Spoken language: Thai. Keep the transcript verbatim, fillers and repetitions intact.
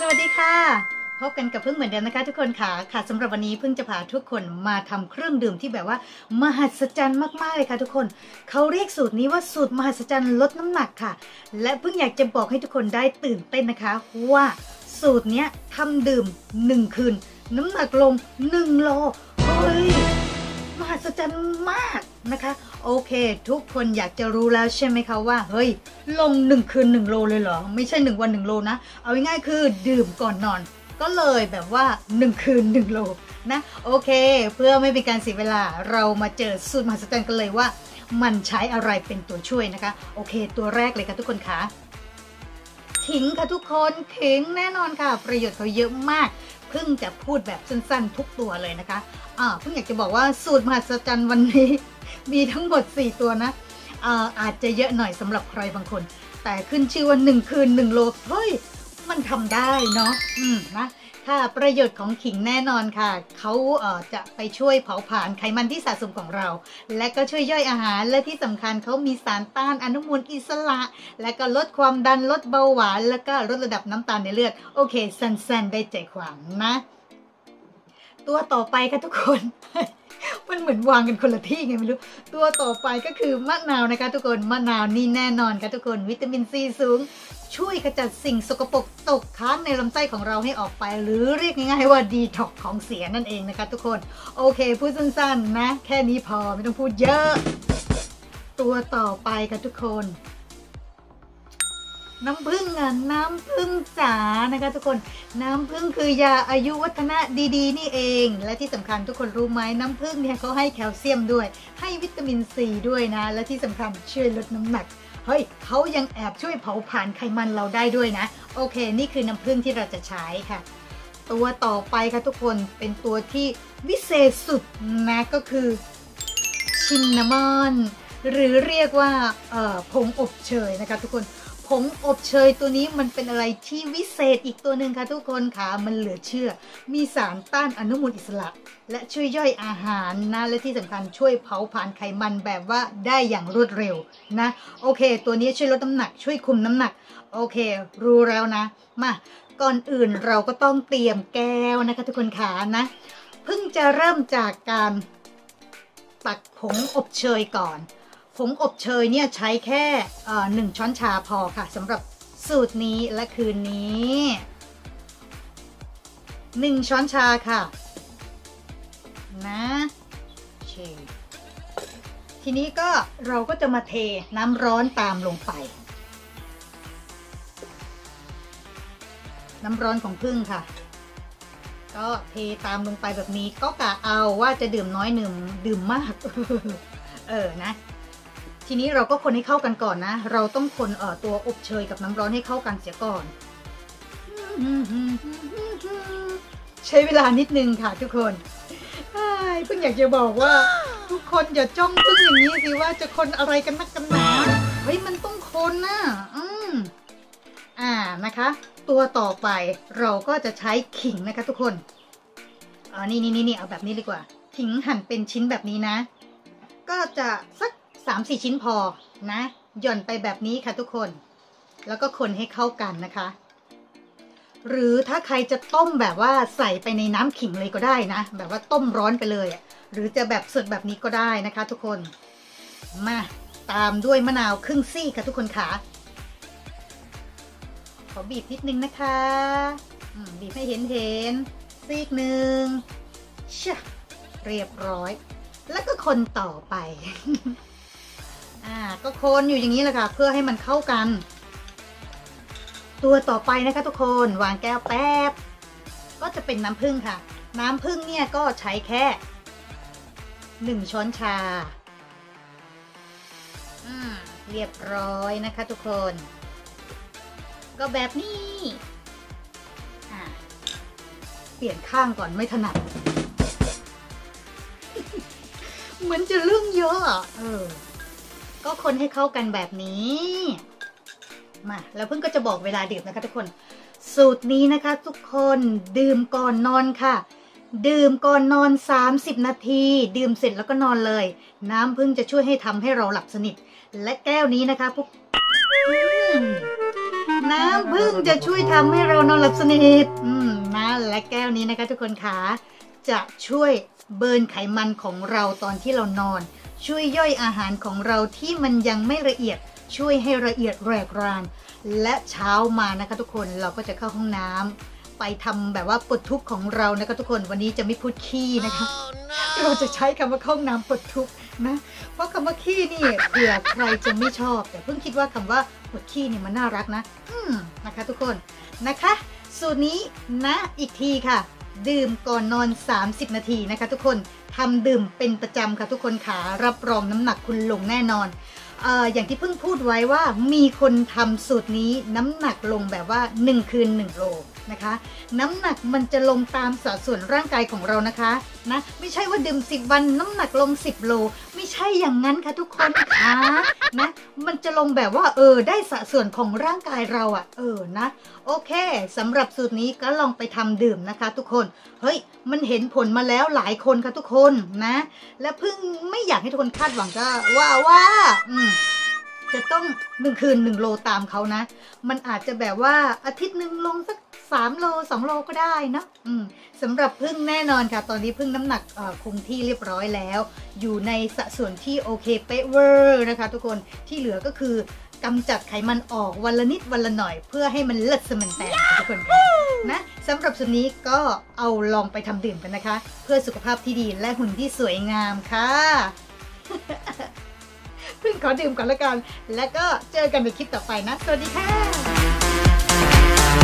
สวัสดีค่ะพบกันกับพึ่งเหมือนเดิมนะคะทุกคนค่ะค่ะสำหรับวันนี้พึ่งจะพาทุกคนมาทำเครื่องดื่มที่แบบว่ามหัศจรรย์มากๆเลยค่ะทุกคนเขาเรียกสูตรนี้ว่าสูตรมหัศจรรย์ลดน้ำหนักค่ะและพึ่งอยากจะบอกให้ทุกคนได้ตื่นเต้นนะคะว่าสูตรนี้ทำดื่มหนึ่งคืนน้ำหนักลงหนึ่งโลเฮ้ยมหัศจรรย์มากนะคะโอเคทุกคนอยากจะรู้แล้วใช่ไหมคะว่าเฮ้ยลงหนึ่งคืนหนึ่งโลเลยเหรอไม่ใช่หนึ่งวันหนึ่งโลนะเอาง่ายๆคือดื่มก่อนนอนก็เลยแบบว่าหนึ่งคืนหนึ่งโลนะโอเคเพื่อไม่เป็นการเสียเวลาเรามาเจอสูตรมหัศจรรย์กันเลยว่ามันใช้อะไรเป็นตัวช่วยนะคะโอเคตัวแรกเลยค่ะทุกคนคะขิงค่ะทุกคนขิงแน่นอนค่ะประโยชน์เขาเยอะมากเพิ่งจะพูดแบบสั้นๆทุกตัวเลยนะคะอ่าเพิ่งอยากจะบอกว่าสูตรมหัศจรรย์วันนี้มีทั้งหมดสี่ตัวนะอ่าอาจจะเยอะหน่อยสำหรับใครบางคนแต่ขึ้นชื่อว่าหนึ่งคืนหนึ่งโลเฮ้ยมันทำได้เนาะอืมนะค่ะประโยชน์ของขิงแน่นอนค่ะเขาเอ่อจะไปช่วยเผาผลาญไขมันที่สะสมของเราและก็ช่วยย่อยอาหารและที่สำคัญเขามีสารต้านอนุมูลอิสระและก็ลดความดันลดเบาหวานแล้วก็ลดระดับน้ำตาลในเลือดโอเคสั้นๆได้ใจความนะตัวต่อไปค่ะทุกคน มันเหมือนวางกันคนละที่ไงไม่รู้ตัวต่อไปก็คือมะนาวนะคะทุกคนมะนาวนี่แน่นอนค่ะทุกคนวิตามินซีสูงช่วยขจัดสิ่งสกปรกตกค้างในลำไส้ของเราให้ออกไปหรือเรียกง่ายๆว่าดีท็อกของเสียนั่นเองนะคะทุกคนโอเคพูดสั้นๆนะแค่นี้พอไม่ต้องพูดเยอะตัวต่อไปค่ะทุกคนน้ำผึ้งอ่ะน้ำผึ้งจ๋านะคะทุกคนน้ำผึ้งคือยาอายุวัฒนะดีๆนี่เองและที่สำคัญทุกคนรู้ไหมน้ำผึ้งเนี่ยเขาให้แคลเซียมด้วยให้วิตามินซีด้วยนะและที่สำคัญช่วยลดน้ำหนักเฮ้ยเขายังแอบช่วยเผาผลาญไขมันเราได้ด้วยนะโอเคนี่คือน้ำผึ้งที่เราจะใช้ค่ะตัวต่อไปค่ะทุกคนเป็นตัวที่วิเศษสุดนะก็คือชินนามอนหรือเรียกว่าเอ่อผงอบเชยนะคะทุกคนผงอบเชยตัวนี้มันเป็นอะไรที่วิเศษอีกตัวหนึ่งค่ะทุกคนค่ะมันเหลือเชื่อมีสารต้านอนุมูลอิสระและช่วยย่อยอาหารนะและที่สำคัญช่วยเผาผลาญไขมันแบบว่าได้อย่างรวดเร็วนะโอเคตัวนี้ช่วยลดน้ำหนักช่วยคุมน้ำหนักโอเครู้แล้วนะมาก่อนอื่นเราก็ต้องเตรียมแก้วนะคะทุกคนค่ะนะเพิ่งจะเริ่มจากการตักผงอบเชยก่อนผงอบเชยเนี่ยใช้แค่หนึ่งช้อนชาพอค่ะสำหรับสูตรนี้และคืนนี้หนึ่งช้อนชาค่ะนะทีนี้ก็เราก็จะมาเทน้ำร้อนตามลงไปน้ำร้อนของผึ้งค่ะก็เทตามลงไปแบบนี้ก็กะเอาว่าจะดื่มน้อยหนึ่งดื่มมาก เออนะทีนี้เราก็คนให้เข้ากันก่อนนะเราต้องคนเอ่อตัวอบเชยกับน้ำร้อนให้เข้ากันเสียก่อนใช้เวลานิดนึงค่ะทุกคนเพิ่งอยากจะบอกว่าทุกคนอย่าจ้องพึ่งอย่างนี้สิว่าจะคนอะไรกันนักกันหนาเฮ้ยมันต้องคนนะอืมอ่านะคะตัวต่อไปเราก็จะใช้ขิงนะคะทุกคนอ๋อนี่นี่นี่เอาแบบนี้ดีกว่าขิงหั่นเป็นชิ้นแบบนี้นะก็จะสักสามสี่ชิ้นพอนะหย่อนไปแบบนี้ค่ะทุกคนแล้วก็คนให้เข้ากันนะคะหรือถ้าใครจะต้มแบบว่าใส่ไปในน้ำขิงเลยก็ได้นะแบบว่าต้มร้อนไปเลยหรือจะแบบสดแบบนี้ก็ได้นะคะทุกคนมาตามด้วยมะนาวครึ่งซี่ค่ะทุกคนค่ะขอบีบนิดนึงนะคะบีบให้เห็นเห็นซีกหนึ่งเช่เรียบร้อยแล้วก็คนต่อไป อ่าก็คนอยู่อย่างนี้แหละค่ะเพื่อให้มันเข้ากันตัวต่อไปนะคะทุกคนวางแก้วแป๊บก็จะเป็นน้ำผึ้งค่ะน้ำผึ้งเนี่ยก็ใช้แค่หนึ่งช้อนชาอืมเรียบร้อยนะคะทุกคนก็แบบนี้อ่าเปลี่ยนข้างก่อนไม่ถนัด เหมือนจะเรื่องเยอะอ่ะเออก็คนให้เข้ากันแบบนี้มาแล้วเพิ่งก็จะบอกเวลาดื่มนะคะทุกคนสูตรนี้นะคะทุกคนดื่มก่อนนอนค่ะดื่มก่อนนอนสามสิบนาทีดื่มเสร็จแล้วก็นอนเลยน้ำผึ้งจะช่วยให้ทำให้เราหลับสนิทและแก้วนี้นะคะพวกน้ำผึ้งจะช่วยทำให้เรานอนหลับสนิทอืมนะและแก้วนี้นะคะทุกคนคะจะช่วยเบิร์นไขมันของเราตอนที่เรานอนช่วยย่อยอาหารของเราที่มันยังไม่ละเอียดช่วยให้ละเอียดแรกรานและเช้ามานะคะทุกคนเราก็จะเข้าห้องน้ำไปทำแบบว่าปลดทุกข์ของเรานะคะทุกคนวันนี้จะไม่พูดขี้นะคะ oh, no. เราจะใช้คำว่าเข้าห้องน้ำปลดทุกข์นะเพราะคำว่าขี้นี่เผื่อใครจะไม่ชอบแต่เพิ่งคิดว่าคำว่าปวดขี้เนี่ยมันน่ารักนะอืมนะคะทุกคนนะคะสูตรนี้นะอีกทีค่ะดื่มก่อนนอนสามสิบนาทีนะคะทุกคนทำดื่มเป็นประจำค่ะทุกคนขารับรองน้ำหนักคุณลงแน่นอนเอ่ออย่างที่เพิ่งพูดไว้ว่ามีคนทำสูตรนี้น้ำหนักลงแบบว่าหนึ่งคืนหนึ่งโลนะคะน้ำหนักมันจะลงตามสัดส่วนร่างกายของเรานะคะนะไม่ใช่ว่าดื่มสิบวันน้ำหนักลงสิบโลไม่ใช่อย่างนั้นค่ะทุกคนค่ะนะมันจะลงแบบว่าเออได้สัดส่วนของร่างกายเราอะเออนะโอเคสำหรับสูตรนี้ก็ลองไปทำดื่มนะคะทุกคนเฮ้ยมันเห็นผลมาแล้วหลายคนค่ะทุกคนนะและเพิ่งไม่อยากให้ทุกคนคาดหวังก็ว่าว่าอืมจะต้องหนึ่งคืนหนึ่งโลตามเขานะมันอาจจะแบบว่าอาทิตย์หนึ่งลงสักสามโลสองโลก็ได้นะอืมสำหรับพึ่งแน่นอนค่ะตอนนี้พึ่งน้ำหนักคงที่เรียบร้อยแล้วอยู่ในสัดส่วนที่โอเคเป๊ะเวอร์นะคะทุกคนที่เหลือก็คือกำจัดไขมันออกวันละนิดวันละหน่อยเพื่อให้มันเลิศสมันแตกทุกคนนะสำหรับส่วนนี้ก็เอาลองไปทำดื่มกันนะคะเพื่อสุขภาพที่ดีและหุ่นที่สวยงามค่ะ พึ่งขอดื่มก่อนละกันแล้วก็เจอกันในคลิปต่อไปนะสวัสดีค่ะ